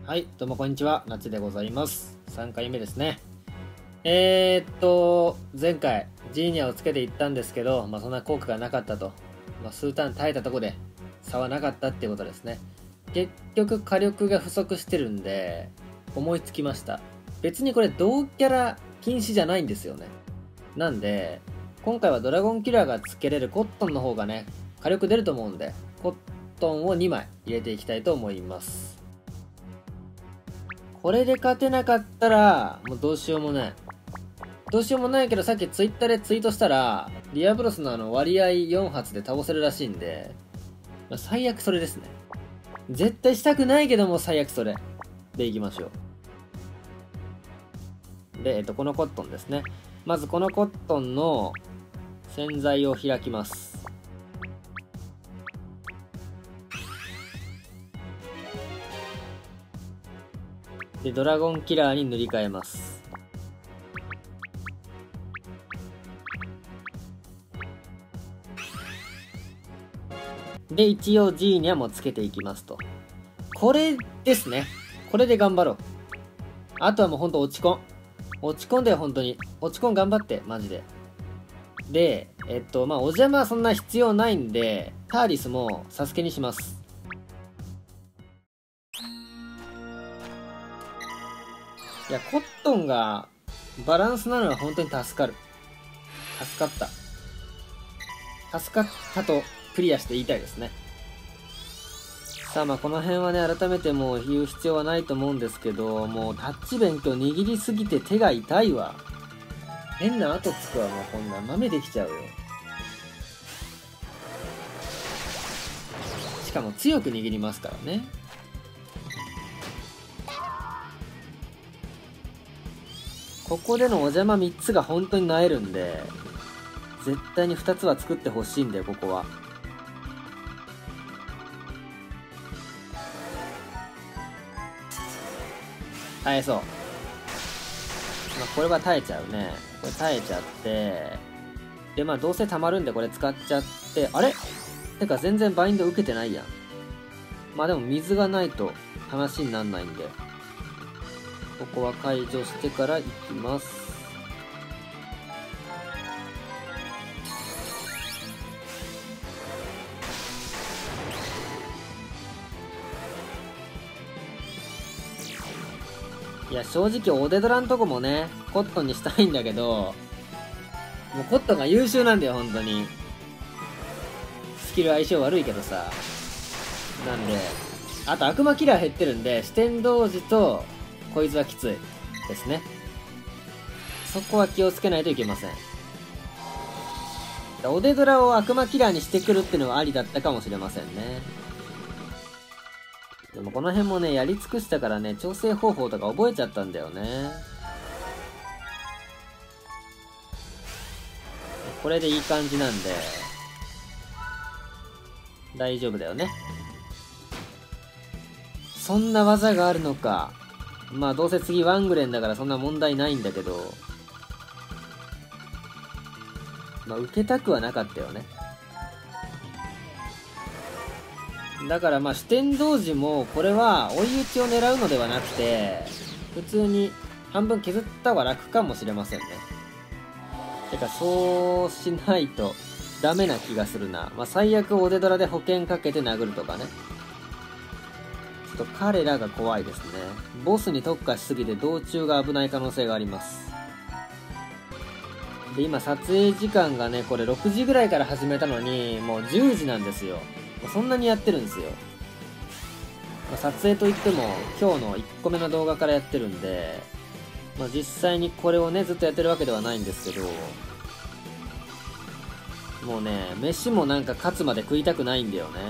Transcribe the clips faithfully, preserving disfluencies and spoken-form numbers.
はい、どうもこんにちは、なつでございます。さんかいめですね。えー、っと、前回、ジーニャをつけていったんですけど、まあそんな効果がなかったと。まあ数ターン耐えたとこで、差はなかったっていうことですね。結局火力が不足してるんで、思いつきました。別にこれ同キャラ禁止じゃないんですよね。なんで、今回はドラゴンキラーがつけれるコットンの方がね、火力出ると思うんで、コットンをにまい入れていきたいと思います。これで勝てなかったら、もうどうしようもない。どうしようもないけど、さっきツイッターでツイートしたら、ディアブロスのあの割合よん発で倒せるらしいんで、まあ、最悪それですね。絶対したくないけども、最悪それ。でいきましょう。で、えっと、このコットンですね。まずこのコットンの洗剤を開きます。で、ドラゴンキラーに塗り替えます。で、一応ジーニャもつけていきますと。これですね。これで頑張ろう。あとはもうほんと落ち込ん。落ち込んだよ、本当に。落ち込ん頑張って、マジで。で、えっと、まあ、お邪魔はそんな必要ないんで、ターリスもサスケにします。いや、コットンがバランスなのは本当に助かる。助かった。助かったとクリアして言いたいですね。さあ、まあこの辺はね、改めてもう言う必要はないと思うんですけど、もうタッチ弁今日握りすぎて手が痛いわ。変な跡つくわ、もうこんなん豆できちゃうよ。しかも強く握りますからね。ここでのお邪魔みっつが本当に萎えるんで、絶対にふたつは作ってほしいんだよ、ここは。耐えそう。まあ、これは耐えちゃうね。これ耐えちゃって、で、まあ、どうせ溜まるんでこれ使っちゃって、あれてか全然バインド受けてないやん。まあでも水がないと話になんないんで、ここは解除してから行きます。いや、正直オデドラんとこもね、コットンにしたいんだけど、もうコットンが優秀なんだよ、本当に。スキル相性悪いけどさ。なんで、あと悪魔キラー減ってるんで、四天童子とこいつはきついですね。そこは気をつけないといけません。オデドラを悪魔キラーにしてくるってのはありだったかもしれませんね。でもこの辺もね、やり尽くしたからね、調整方法とか覚えちゃったんだよね。これでいい感じなんで、大丈夫だよね。そんな技があるのか。まあどうせ次ワングレンだからそんな問題ないんだけど、まあ受けたくはなかったよね。だからまあ四天童子もこれは追い打ちを狙うのではなくて、普通に半分削った方が楽かもしれませんね。てかそうしないとダメな気がするな。まあ最悪オデドラで保険かけて殴るとかね。ちょっと彼らが怖いですね。ボスに特化しすぎて道中が危ない可能性があります。で今撮影時間がね、これろくじぐらいから始めたのにもうじゅうじなんですよ。そんなにやってるんですよ。まあ、撮影といっても今日のいっこめの動画からやってるんで、まあ、実際にこれをねずっとやってるわけではないんですけど、もうね飯もなんか勝つまで食いたくないんだよね。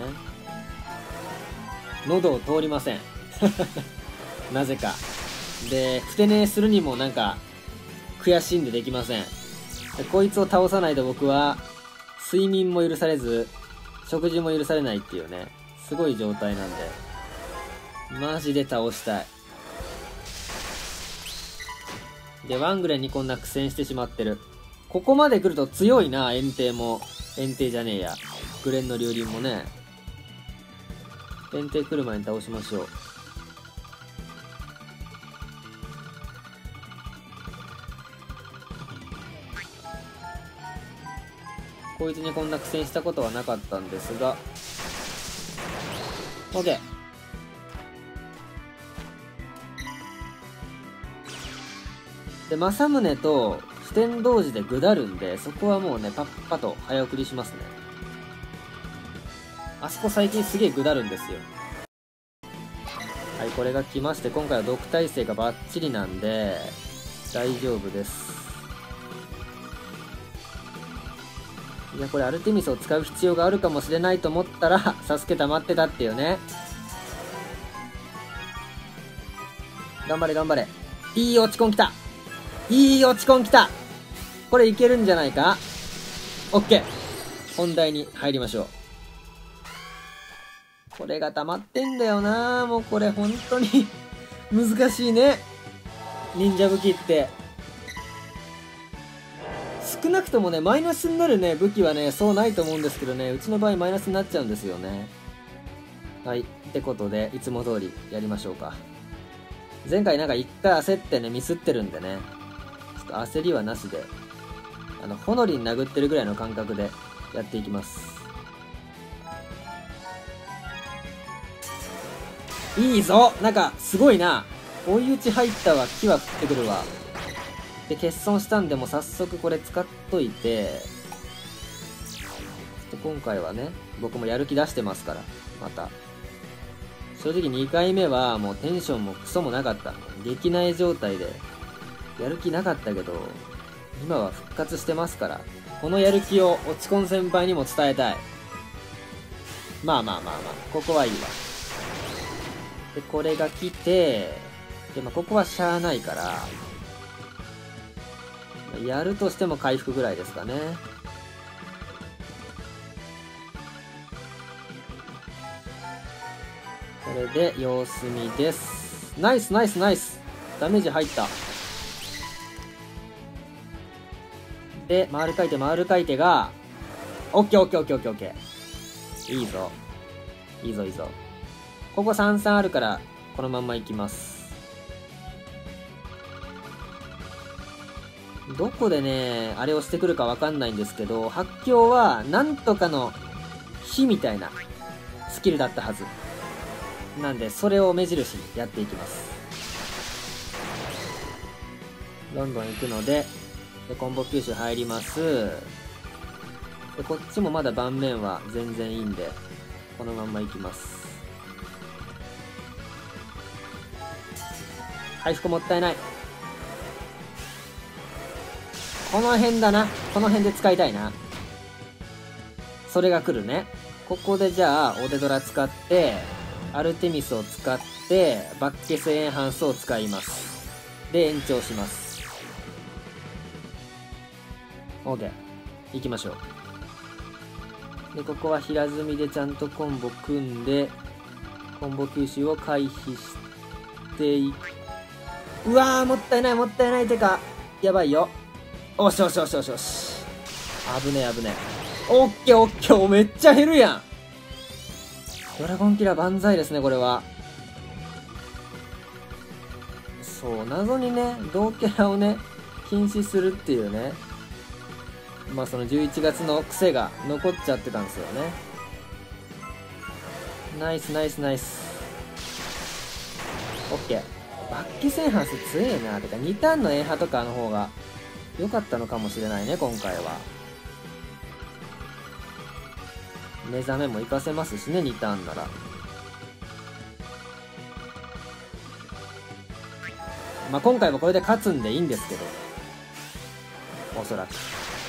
喉を通りませんなぜかで、ふて寝するにもなんか悔しいんでできません。でこいつを倒さないと僕は睡眠も許されず食事も許されないっていうね、すごい状態なんで、マジで倒したい。で、ワングレンにこんな苦戦してしまってる。ここまで来ると強いな、炎帝も。炎帝じゃねえや。グレンの竜輪もね。炎帝来る前に倒しましょう。 こいつにこんな苦戦したことはなかったんですが OK。 で政宗と四天童子で下るんで、そこはもうねパッパと早送りしますね。あそこ最近すげえ下るんですよ。はい、これが来まして、今回は毒耐性がバッチリなんで大丈夫です。いや、これアルテミスを使う必要があるかもしれないと思ったらサスケ溜まってたっていうね。頑張れ頑張れ。いい落ち込んきた。いい落ち込んきた。これいけるんじゃないか。 OK。 本題に入りましょう。これが溜まってんだよな。もうこれ本当に難しいね、忍者武器って。少なくともねマイナスになるね武器はねそうないと思うんですけどね、うちの場合マイナスになっちゃうんですよね。はい、ってことでいつも通りやりましょうか。前回なんか一回焦ってねミスってるんでね、ちょっと焦りはなしで、あのほのりに殴ってるぐらいの感覚でやっていきます。いいぞ。なんかすごいな、追い打ち入ったわ。木は降ってくるわ。で欠損したんでもう早速これ使っといて、ちょっと今回はね僕もやる気出してますから。また正直にかいめはもうテンションもクソもなかった、激内状態でやる気なかったけど、今は復活してますから、このやる気を落ち込ん先輩にも伝えたい。まあまあまあまあここはいいわ。でこれが来て、で、まあ、ここはしゃあないからやるとしても回復ぐらいですかね。これで様子見です。ナイスナイスナイス。ダメージ入った。で回る回転回る回転が オーケーオーケーオーケーオーケーオーケー。 いいぞいいぞいいぞ。ここさんさんあるからこのまんまいきます。どこでねあれをしてくるかわかんないんですけど、発狂はなんとかの火みたいなスキルだったはずなんで、それを目印にやっていきます。どんどん行くので、でコンボ吸収入ります。でこっちもまだ盤面は全然いいんでこのまんま行きます。回復もったいない。この辺だな。この辺で使いたいな。それが来るね。ここでじゃあオデドラ使ってアルテミスを使ってバッケスエンハンスを使います。で延長します。 OK。 行きましょう。でここは平積みでちゃんとコンボ組んでコンボ吸収を回避していく。うわーもったいないもったいない。てかやばいよ。おしおしおしおしおし。危ねえ危ねえ。オッケーオッケー。めっちゃ減るやん。ドラゴンキラー万歳ですねこれは。そう謎にね同キャラをね禁止するっていうね、まあそのじゅういちがつの癖が残っちゃってたんですよね。ナイスナイスナイス。オッケー。バッケスエンハンス強えな。てかにターンのエンハとかの方が良かったのかもしれないね今回は。目覚めも活かせますしねにターンなら。まあ今回はこれで勝つんでいいんですけど、おそらく。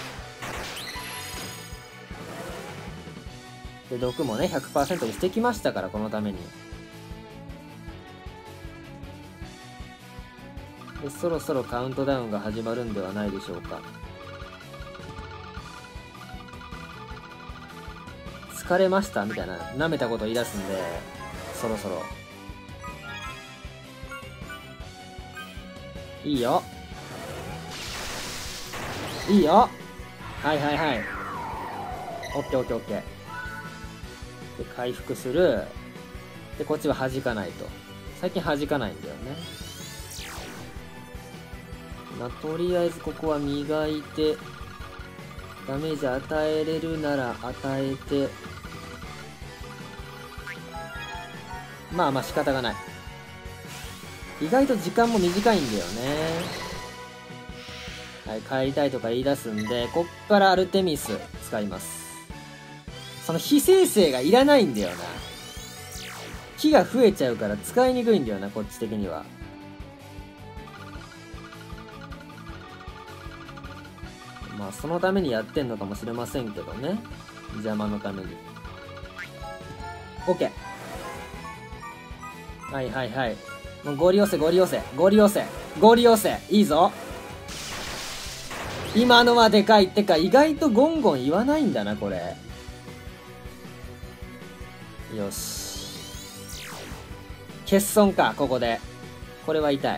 で毒もね ひゃくパーセント にしてきましたから、このために。でそろそろカウントダウンが始まるんではないでしょうか。疲れましたみたいな舐めたこと言い出すんで、そろそろいいよいいよ。はいはいはい。オッケーオッケーオッケー。で回復する。でこっちは弾かないと。最近弾かないんだよね。まあとりあえずここは磨いてダメージ与えれるなら与えて、まあまあ仕方がない。意外と時間も短いんだよね。はい、帰りたいとか言い出すんで、こっからアルテミス使います。その非生成がいらないんだよな。木が増えちゃうから使いにくいんだよな、こっち的には。まあそのためにやってんのかもしれませんけどね。邪魔のために。 OK。 はいはいはい。もうゴリ寄せゴリ寄せゴリ寄せゴリ寄せ、いいぞ。今のはでかい。ってか意外とゴンゴン言わないんだなこれ。よし、欠損か。ここでこれは痛い。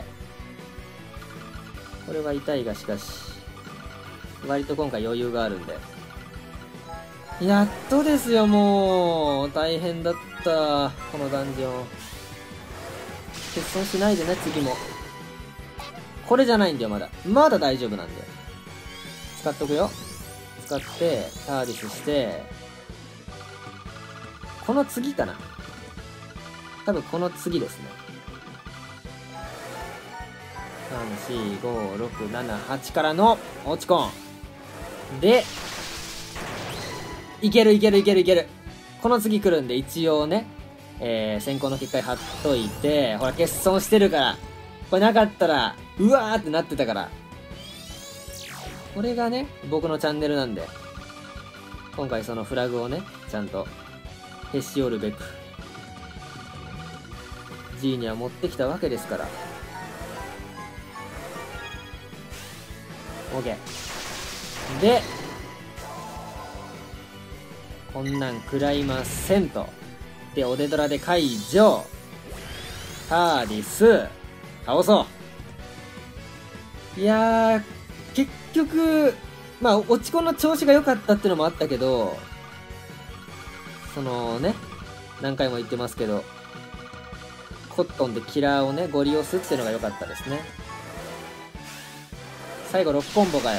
これは痛いが、しかし割と今回余裕があるんで。やっとですよ。もう大変だったこのダンジョン。欠損しないでね次も。これじゃないんだよ。まだまだ大丈夫なんだよ。使っとくよ。使ってターディスして、この次かな。多分この次ですね。さん、よん、ご、ろく、なな、はちからの落ちコンで、いけるいけるいけるいける。この次来るんで一応ね、えー、先行の結界貼っといて、ほら欠損してるから、これなかったらうわーってなってたから。これがね僕のチャンネルなんで、今回そのフラグをねちゃんとへし折るべく G には持ってきたわけですから。 OK で、こんなん食らいませんと。でオデドラで解除。ターディス倒そう。いやー結局まあ落ち子の調子が良かったっていうのもあったけど、そのね何回も言ってますけど、コットンでキラーをねゴリ押すっていうのが良かったですね。最後ろくコンボかよ。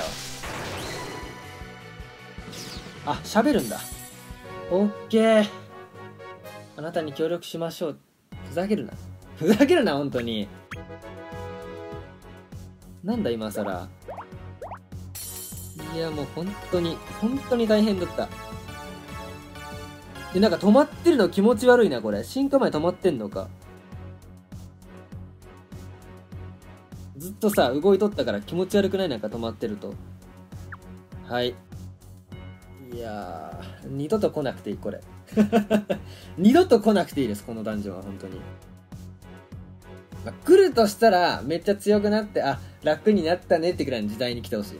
あ、喋るんだ。オッケー。あなたに協力しましょう。ふざけるな。ふざけるな、本当に。なんだ今更。いや、もう本当に、本当に大変だった。で、なんか止まってるの気持ち悪いな、これ。進化前止まってんのか。ずっとさ、動いとったから気持ち悪くない？なんか止まってると。はい。いやー、二度と来なくていい、これ。二度と来なくていいです、このダンジョンは、本当に。まあ、来るとしたら、めっちゃ強くなって、あ、楽になったねってくらいの時代に来てほしいね。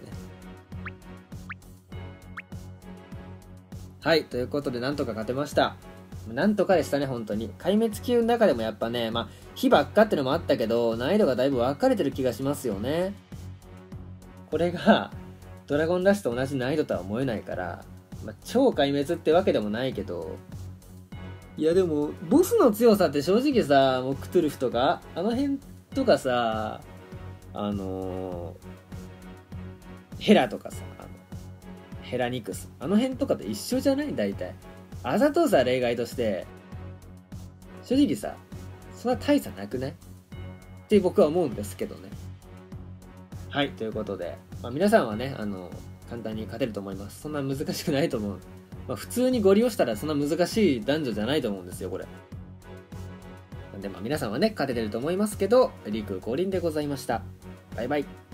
はい、ということで、なんとか勝てました。なんとかでしたね、本当に。壊滅級の中でもやっぱね、まあ、火ばっかってのもあったけど、難易度がだいぶ分かれてる気がしますよね。これが、ドラゴンラッシュと同じ難易度とは思えないから、まあ、超壊滅ってわけでもないけど、いやでも、ボスの強さって正直さ、もうクトゥルフとか、あの辺とかさ、あのー、ヘラとかさ、あのヘラニクス、あの辺とかと一緒じゃない？大体。あざとさ例外として、正直さ、そんな大差なくない？って僕は思うんですけどね。はい、ということで、まあ、皆さんはね、あの、簡単に勝てると思います。そんな難しくないと思う。まあ、普通にゴリ押したらそんな難しい男女じゃないと思うんですよ、これ。で、まあ皆さんはね、勝ててると思いますけど、リク降臨でございました。バイバイ。